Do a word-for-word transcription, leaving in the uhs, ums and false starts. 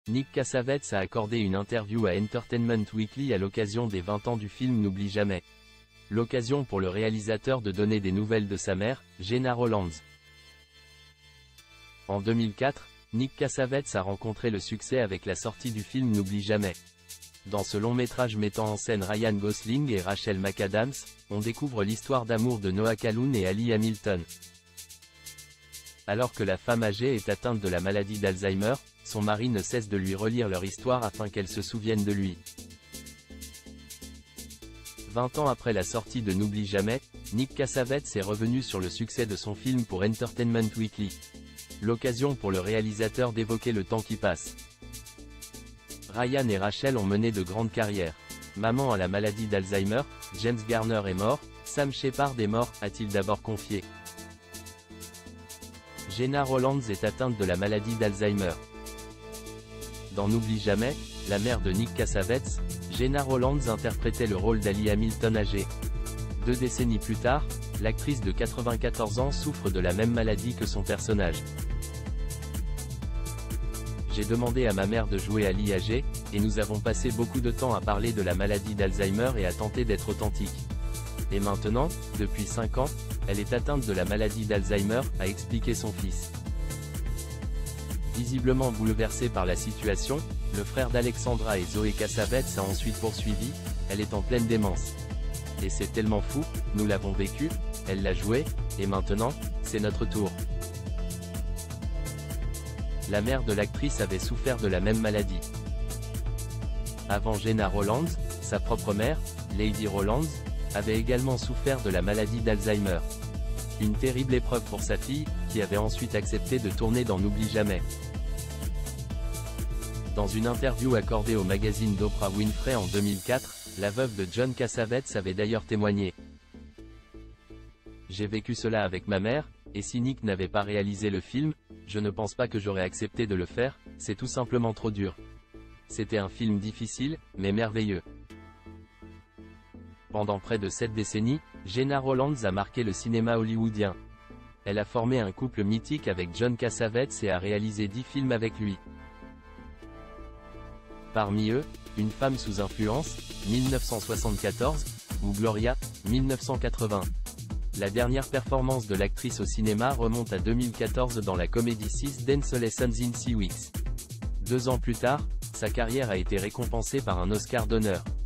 Nick Cassavetes a accordé une interview à Entertainment Weekly à l'occasion des vingt ans du film N'oublie jamais. L'occasion pour le réalisateur de donner des nouvelles de sa mère, Gena Rowlands. En deux mille quatre, Nick Cassavetes a rencontré le succès avec la sortie du film N'oublie jamais. Dans ce long métrage mettant en scène Ryan Gosling et Rachel McAdams, on découvre l'histoire d'amour de Noah Calhoun et Ali Hamilton. Alors que la femme âgée est atteinte de la maladie d'Alzheimer, son mari ne cesse de lui relire leur histoire afin qu'elle se souvienne de lui. vingt ans après la sortie de N'oublie jamais, Nick Cassavetes est revenu sur le succès de son film pour Entertainment Weekly. L'occasion pour le réalisateur d'évoquer le temps qui passe. Ryan et Rachel ont mené de grandes carrières. Maman a la maladie d'Alzheimer, James Garner est mort, Sam Shepard est mort, a-t-il d'abord confié. Gena Rowlands est atteinte de la maladie d'Alzheimer. Dans N'oublie jamais, la mère de Nick Cassavetes, Gena Rowlands interprétait le rôle d'Ali Hamilton âgé. Deux décennies plus tard, l'actrice de quatre-vingt-quatorze ans souffre de la même maladie que son personnage. J'ai demandé à ma mère de jouer Ali âgé, et nous avons passé beaucoup de temps à parler de la maladie d'Alzheimer et à tenter d'être authentique. Et maintenant, depuis cinq ans, elle est atteinte de la maladie d'Alzheimer, a expliqué son fils. Visiblement bouleversé par la situation, le frère d'Alexandra et Zoé Cassavetes a ensuite poursuivi, elle est en pleine démence. Et c'est tellement fou, nous l'avons vécu, elle l'a joué, et maintenant, c'est notre tour. La mère de l'actrice avait souffert de la même maladie. Avant Gena Rowlands, sa propre mère, Lady Rowlands, avait également souffert de la maladie d'Alzheimer. Une terrible épreuve pour sa fille, qui avait ensuite accepté de tourner dans N'oublie jamais. Dans une interview accordée au magazine d'Oprah Winfrey en deux mille quatre, la veuve de John Cassavetes avait d'ailleurs témoigné. J'ai vécu cela avec ma mère, et si Nick n'avait pas réalisé le film, je ne pense pas que j'aurais accepté de le faire, c'est tout simplement trop dur. C'était un film difficile, mais merveilleux. Pendant près de sept décennies, Gena Rowlands a marqué le cinéma hollywoodien. Elle a formé un couple mythique avec John Cassavetes et a réalisé dix films avec lui. Parmi eux, Une femme sous influence, mille neuf cent soixante-quatorze, ou Gloria, mille neuf cent quatre-vingts. La dernière performance de l'actrice au cinéma remonte à deux mille quatorze dans la comédie six Dance Lessons in Six Weeks. Deux ans plus tard, sa carrière a été récompensée par un Oscar d'honneur.